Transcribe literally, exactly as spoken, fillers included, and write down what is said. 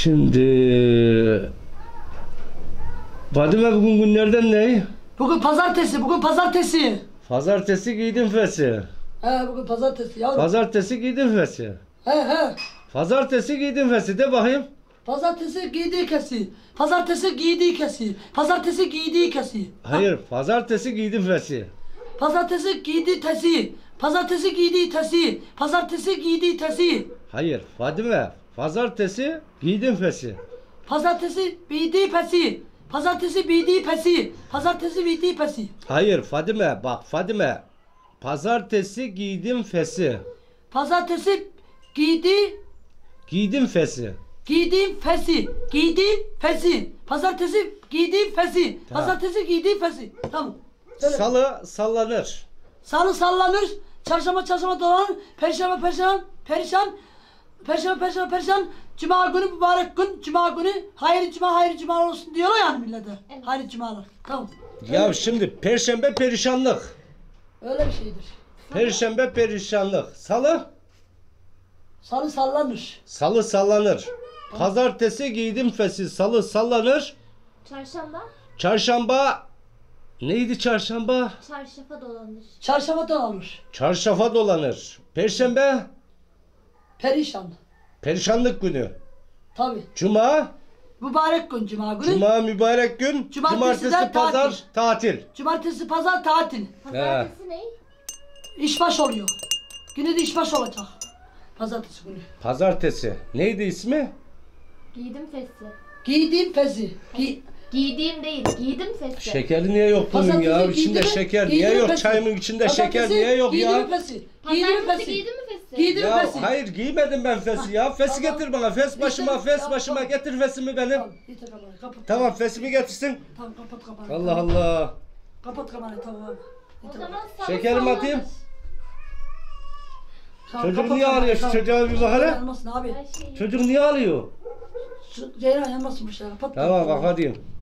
Şimdi Fadime bugün günlerden ne? Bugün pazartesi, bugün pazartesi. Pazartesi giydim fesi. He bugün pazartesi yavrum. Pazartesi giydim fesi. He he. Pazartesi giydim fesi de bakayım. Pazartesi giydiği kesi. Pazartesi giydiği kesi. Pazartesi giydiği kesi. Hayır, pazartesi giydim fesi. Pazartesi giydiği tesi. Pazartesi giydiği tesi. Pazartesi giydiği tesi. Hayır, Fadime, pazartesi giydim fesi. Pazartesi giydiği pesi. Pazartesi giydiği pesi. Pazartesi giydiği pesi. Hayır Fadime, bak Fadime. Pazartesi giydim fesi. Pazartesi giydiği Giydim fesi. giydiğim fesi. Giydiğim fesi. Pazartesi giydiğim fesi. Tamam. Pazartesi giydiğim fesi. Tamam. Söyle. Salı sallanır. Salı sallanır, çarşamba çarşamba dolanır, perşembe perşembe perişan, perşembe perşembe perişan, cuma günü mübarek gün, cuma günü hayırlı cuma hayırlı cuma olsun diyorlar yani millete. Evet. Hayırlı cumalar. Tamam. Ya şimdi perşembe perişanlık. Öyle bir şeydir. Perşembe perişanlık. Salı Salı sallanır. salı sallanır. Pazartesi giydim fesi. Salı sallanır. Çarşamba Çarşamba neydi çarşamba? çarşafa dolanır. Çarşamba dolanır. Çarşafa dolanır. Perşembe Perişan. perişanlık günü. Tabi. Cuma Mübarek gün cuma günü. Cuma mübarek gün. Cumartesi de Cumartesi pazar tatil. tatil. Cumartesi pazar tatil. Pazartesi ne? İşbaş oluyor. Günü de işbaş olacak. Pazartesi günü. Pazartesi. Neydi ismi? Giydim fesi. Giydiğim fezi. Gi Giydiğim değil, giydim fesi. Şekeri niye yok bunun ya? Pazartesi İçinde giydi mi? şeker Giydi niye mi yok? pesi? Çayımın içinde şeker Pazartesi niye yok giydi mi ya? pesi? Giydi mi Pazartesi pesi? giydim mi fesi? Giydi mi Ya pesi? hayır giymedim ben fesi ya. Fesi Tamam. getir bana. Fes başıma, Tamam, fes tamam, başıma tamam. getir fesimi benim. Tamam, yeter kamerayı, kapat. Tamam fesimi getirsin. Tamam, kapat kamerayı. Allah Allah. Kapat kamerayı, tamam abi. O Yeter. zaman salı Şekerimi sallanır. atayım. Tamam, Çocuk kapat niye kamerayı, ağlıyor? Şu tamam. çocuğa bir bak hele. Yanmasın abi. Her şey. Çocuk niye ağlıyor? Şu Ceylan yanmasın bu şey. Kapat. Tamam kamerayı. bak hadi.